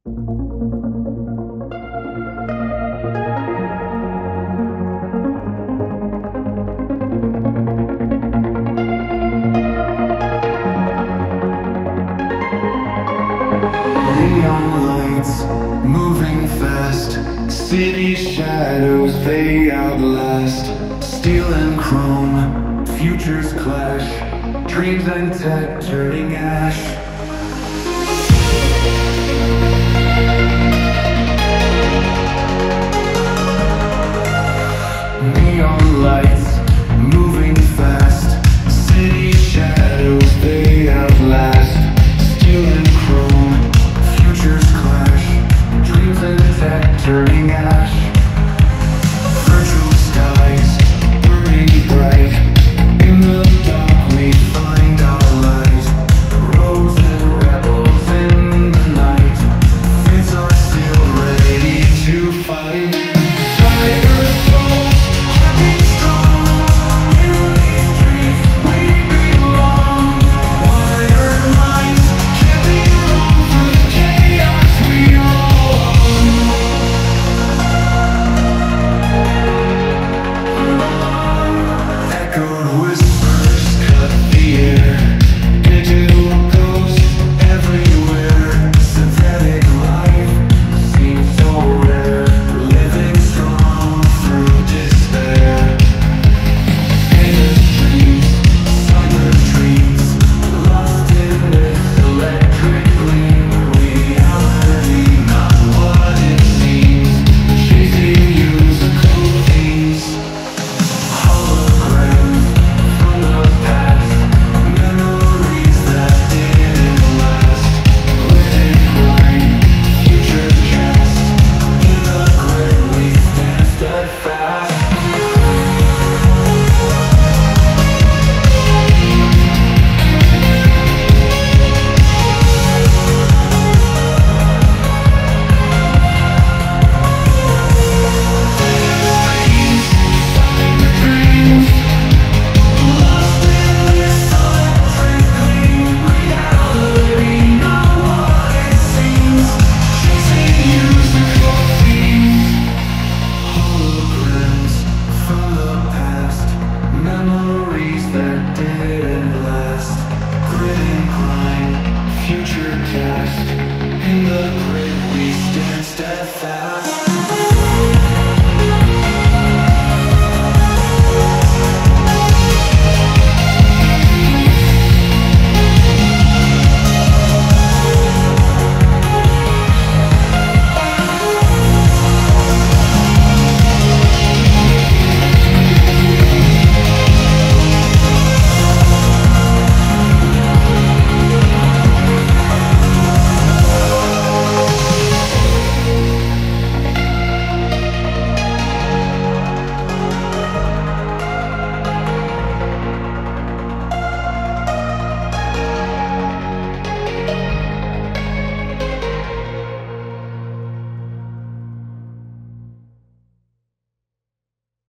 Neon lights moving fast, city shadows they outlast. Steel and chrome, futures clash, dreams and tech turning ash. Neon lights moving fast, city shadows they outlast. Steel and chrome, futures clash, dreams and tech turning ash.